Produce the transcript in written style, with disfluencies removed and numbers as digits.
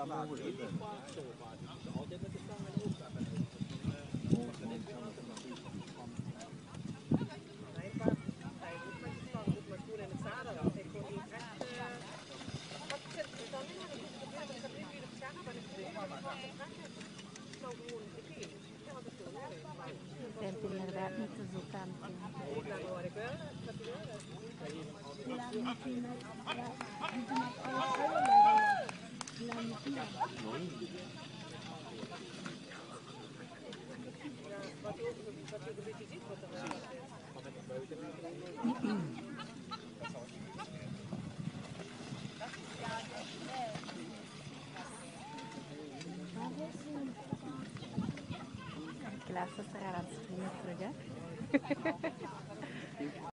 Altijd met de stang en ook. Bent inderdaad niet te zoet aan het doen. Dat hoor ik wel. Dat je wel. Wat je een beetje ziet, wat er Klaas is er aan het springen terug, hè?